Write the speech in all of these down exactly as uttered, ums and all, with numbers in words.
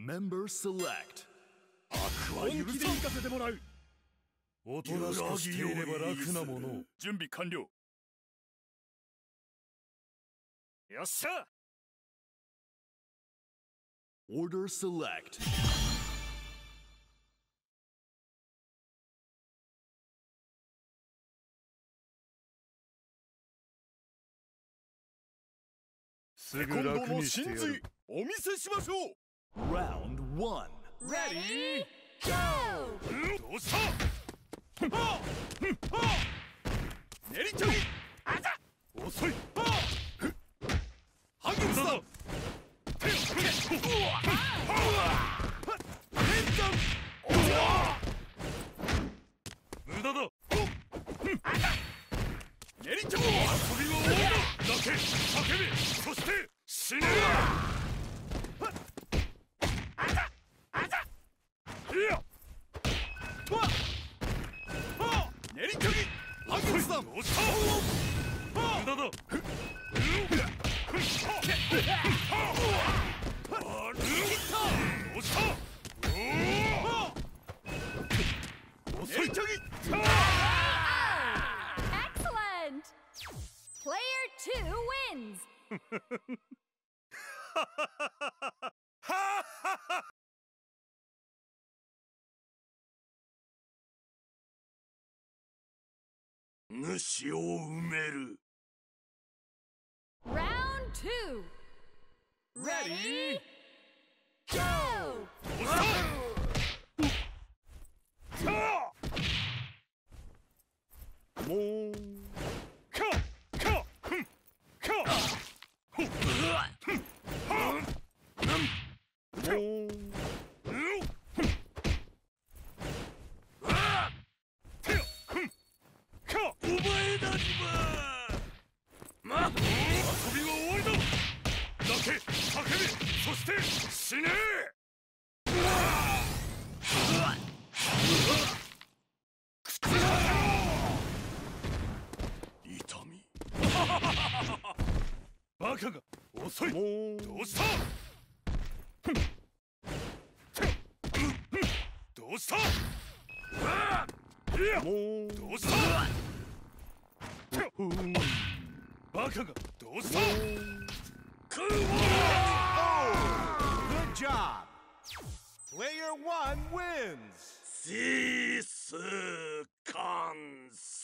Member select. 本気で行かせてもらう。おとなしくしていれば楽なもの。準備完了。よっしゃ。 Order select. すぐ楽にしてやる。お見せしましょう。 Round one. Ready, go! どうした？練りちょぎ。あざ。遅い。ハングルだ。手を振れ。変換。無駄だ。あざ。練りちょぎ。遊びは終わりだ。泣け、叫べ、そして死ね。練りちょぎハンコスだ。どうした無駄だ。どうした遅いちょぎ。 Excellent! Player two wins! 主を埋める。 Round two! Ready, go! もうかかふんかほっふんはなんもうお前たちはまあ遊びは終わりだ。泣け叫べそして死ね。痛みバカが遅い。もうどうしたどうしたもうどうしたバカがどうした。 Good job! Player one wins! シースカンス。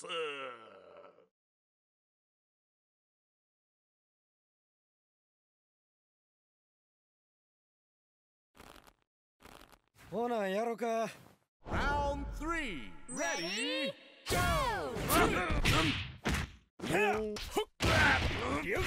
ほなやろか。 Round three! Ready, go! 流撃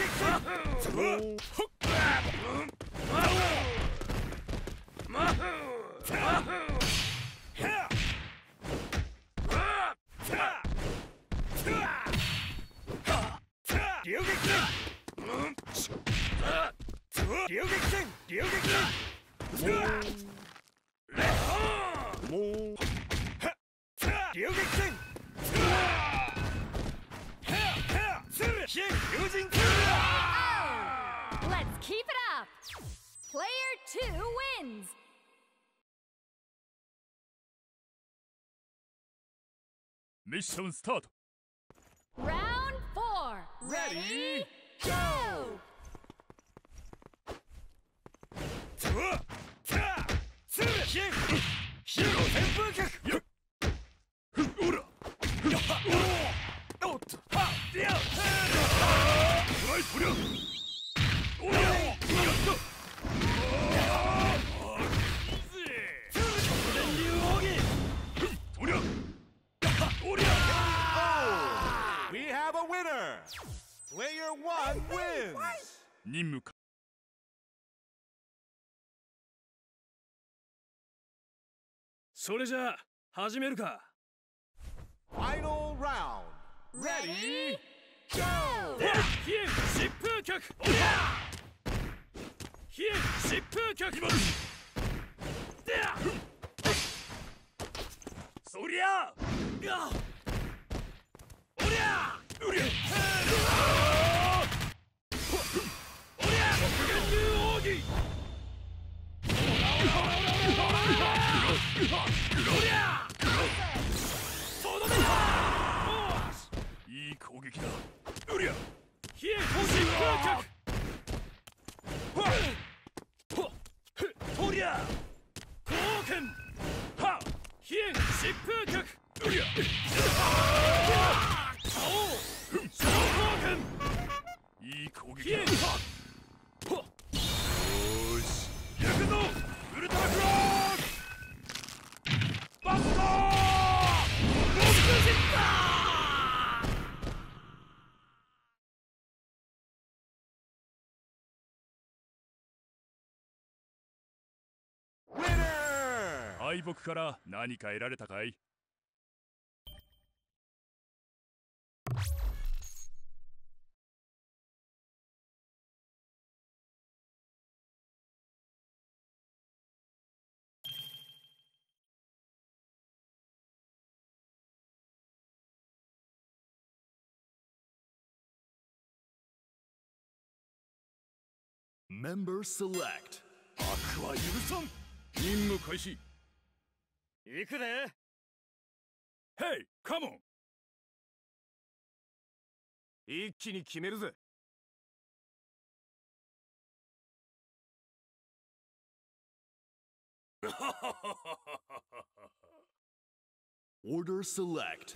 Let's keep it up! Player two wins! Mission start. Round four! Ready, go! ヒーロー旋風脚。おらおっとはっやっトライトリアおらやった電流奥義トリアおりゃ We have a winner! Player one wins! 任務か。それじゃあ始めるか。 Final round! Ready, go! ヒエン疾風脚。ヒエン疾風脚。そりゃおりゃうりゃおりゃ電流奥義。 うりゃ冷え通し風脚はっほっふとりゃ貢献はっ冷え疾風脚うりゃおう総貢献いい攻撃だ。冷えはっほっよーし行くぞウルトラクロークバスターロックジッター敗北から何か得られたかい？ Member select. 悪は許さん。任務開始。行くで。ヘイ、カモン。一気に決めるぜ。 Order select.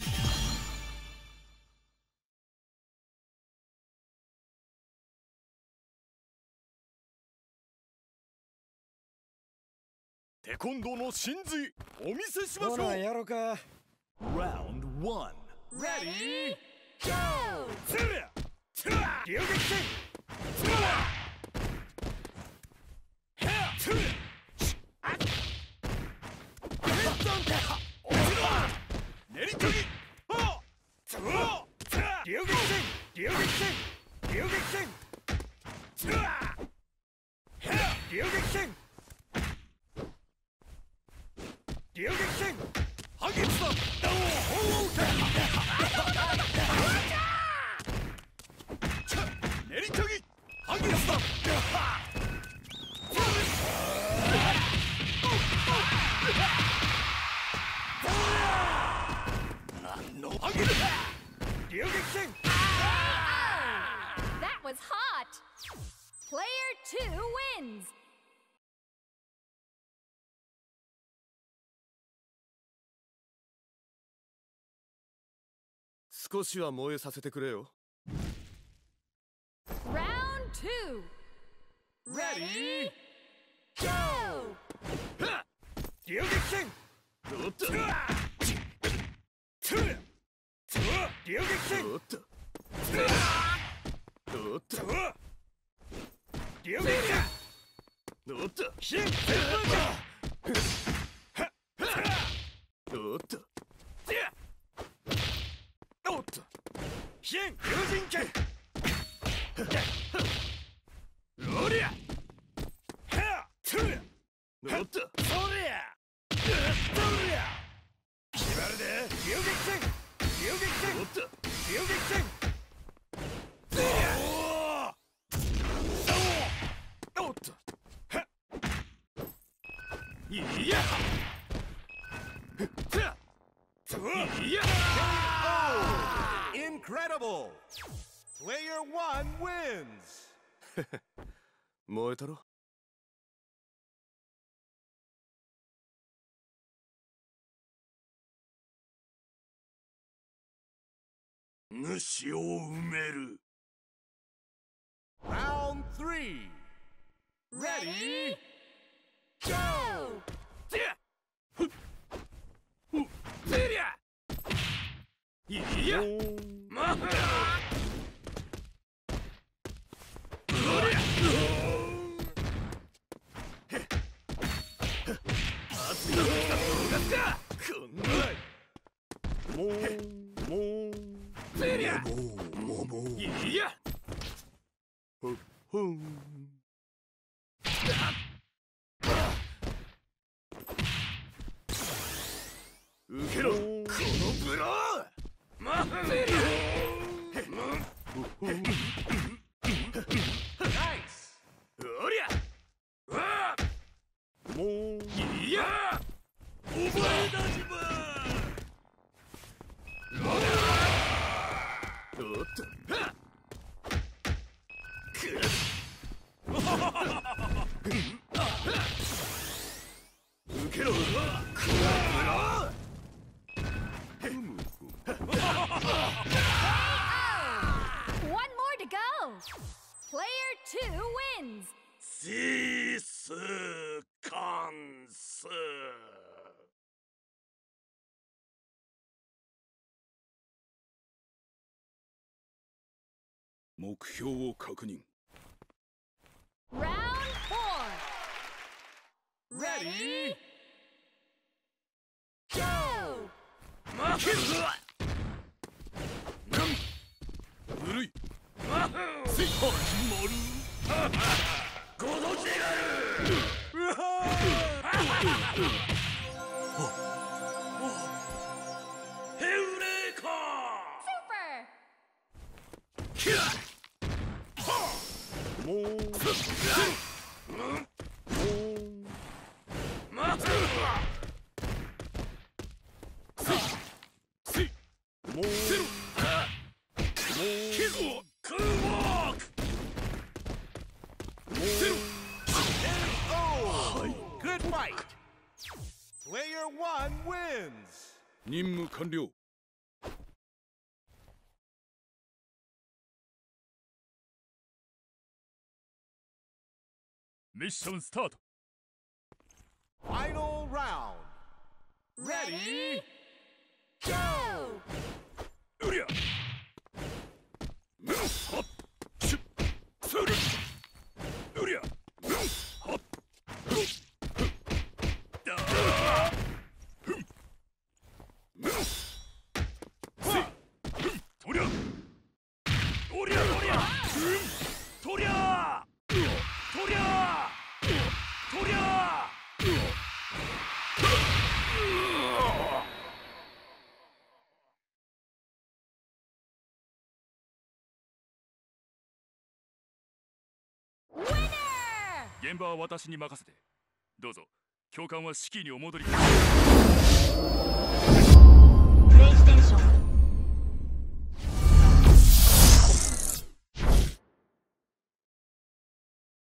テコンドーの真髄お見せしましょう。 ほらやろうか。 Round one. Ready, go! つりゃつりゃ流撃戦つりゃへっつりゃあっヘッドンテ落ちろ練り研ぎはっつりゃつりゃ流撃戦流撃戦流撃戦つりゃへっ流撃戦流撃戦反撃だダウン鳳凰拳練り研ぎ反撃だ何の反撃だ流撃戦 That was hot! Player two wins! 少しは燃えさせてくれよ。 Round two! Ready, Go! 流撃戦おっとつらつら流撃戦おっとつらおっと流撃戦おっとヒントおっとおっとヒン友人剣おりゃはっつらおっとそりゃそりゃ決まるで流撃戦流撃戦おっと流撃戦つりゃおっとはっいやつらついや Incredible! Player one wins! 燃えたろ主を埋める Round three! Ready, go! つりゃふっふっつりゃいやまあおりゃへっ熱くなってきた動画かこんなもうもうつりゃもうもういやほほん受けろこのブローまあつりゃおりゃわあもういやお前たちばおっと受けろ。 One more to go. Player two wins. シースカンス。目標を確認。 Round four. Ready? Go. 負けるぞ。ぬるい。せい。始まる。ごどちがる。うわヘウレカ。 Super. キラ。もう。もう。待つ。せい。もう。せろ。 Good fight. Player one wins. 任務完了。 ミッションスタート。 Final round. Ready? Go. うりゃ。はっ。しゅ。それ。うりゃ。はっ。 現場は私に任せて。どうぞ教官は指揮にお戻りください。